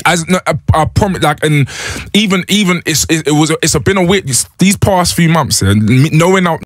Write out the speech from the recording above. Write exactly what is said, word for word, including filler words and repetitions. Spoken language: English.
As no, I, I promise, like, and even even it's it, it was it's been a weird these past few months, and knowing out.